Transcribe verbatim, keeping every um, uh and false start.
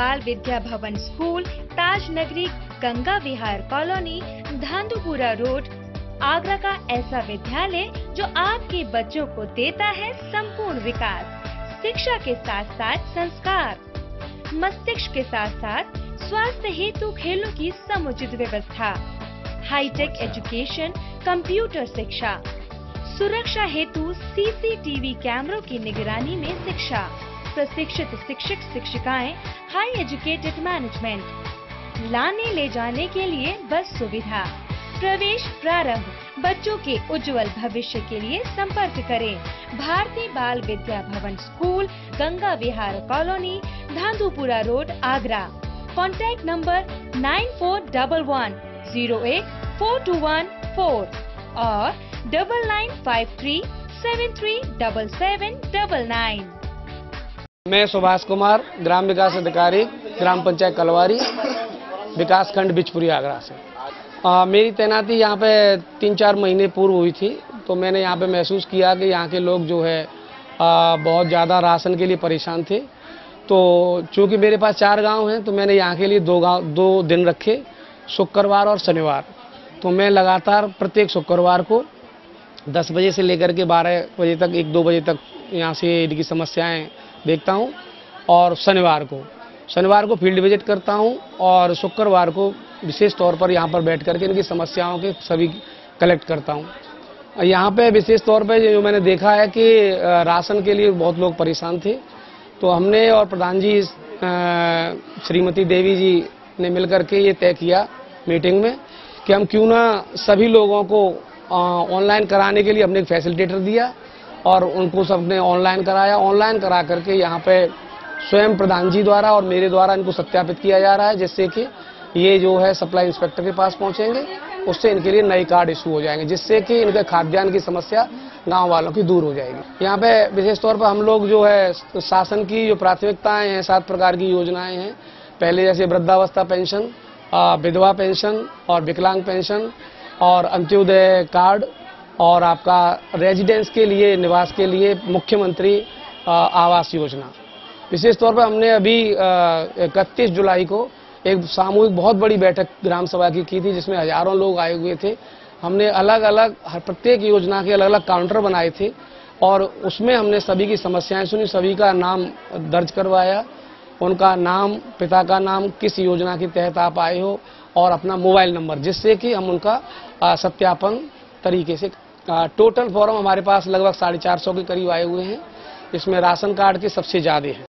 बाल Vidya Bhavan school, Taj Nagari, Ganga Vihar colony, Dhandhupura road, Agra का ऐसा विद्यालय जो आपके बच्चों को देता है संपूर्ण विकास, शिक्षा के साथ साथ संस्कार, मस्तिष्क के साथ साथ स्वास्थ्य हेतु खेलों की समुचित व्यवस्था, हाईटेक एजुकेशन, कंप्यूटर शिक्षा, सुरक्षा हेतु सीसीटीवी कैमरों की निगरानी में शिक्षा, प्रशिक्षित शिक्षक शिक्षिकाएं, हाई एजुकेटेड मैनेजमेंट, लाने ले जाने के लिए बस सुविधा। प्रवेश प्रारंभ। बच्चों के उज्जवल भविष्य के लिए संपर्क करें भारतीय Bal Vidya Bhavan school, Ganga Vihar colony, Dhandhupura road, Agra. Contact number nine four one one zero eight four two one four और double nine five three seven three double seven double nine. मैं सुभाष कुमार, ग्राम विकास अधिकारी, ग्राम पंचायत कलवारी, विकास खंड बिचपुरी, आगरा से। आ, मेरी तैनाती यहाँ पे तीन चार महीने पूर्व हुई थी, तो मैंने यहाँ पे महसूस किया कि यहाँ के लोग जो है आ, बहुत ज़्यादा राशन के लिए परेशान थे। तो चूँकि मेरे पास चार गांव हैं, तो मैंने यहाँ के लिए दो गांव दो दिन रखे, शुक्रवार और शनिवार। तो मैं लगातार प्रत्येक शुक्रवार को दस बजे से लेकर के बारह बजे तक, एक दो बजे तक यहाँ से इनकी समस्याएं देखता हूँ, और शनिवार को शनिवार को फील्ड विजिट करता हूँ, और शुक्रवार को विशेष तौर पर यहाँ पर बैठ करके इनकी समस्याओं के सभी कलेक्ट करता हूँ। यहाँ पे विशेष तौर पे जो मैंने देखा है कि राशन के लिए बहुत लोग परेशान थे, तो हमने और प्रधान जी श्रीमती देवी जी ने मिलकर के ये तय किया मीटिंग में कि हम क्यों ना सभी लोगों को ऑनलाइन कराने के लिए हमने एक फैसिलिटेटर दिया, और उनको सबने ऑनलाइन कराया। ऑनलाइन करा करके यहाँ पे स्वयं प्रधान जी द्वारा और मेरे द्वारा इनको सत्यापित किया जा रहा है, जिससे कि ये जो है सप्लाई इंस्पेक्टर के पास पहुंचेंगे, उससे इनके लिए नए कार्ड इशू हो जाएंगे, जिससे कि इनके खाद्यान्न की समस्या गांव वालों की दूर हो जाएगी। यहाँ पे विशेष तौर पर हम लोग जो है शासन की जो प्राथमिकताएं हैं, सात प्रकार की योजनाएं हैं। पहले जैसे वृद्धावस्था पेंशन, विधवा पेंशन और विकलांग पेंशन और अंत्योदय कार्ड, और आपका रेजिडेंस के लिए, निवास के लिए मुख्यमंत्री आवास योजना। विशेष तौर पर हमने अभी इकतीस जुलाई को एक सामूहिक बहुत बड़ी बैठक ग्राम सभा की की थी, जिसमें हजारों लोग आए हुए थे। हमने अलग अलग हर प्रत्येक योजना के अलग अलग काउंटर बनाए थे, और उसमें हमने सभी की समस्याएं सुनी, सभी का नाम दर्ज करवाया, उनका नाम, पिता का नाम, किस योजना के तहत आप आए हो, और अपना मोबाइल नंबर, जिससे कि हम उनका सत्यापन तरीके से। टोटल फॉर्म हमारे पास लगभग साढ़े चार सौ के करीब आए हुए हैं, इसमें राशन कार्ड के सबसे ज़्यादा हैं।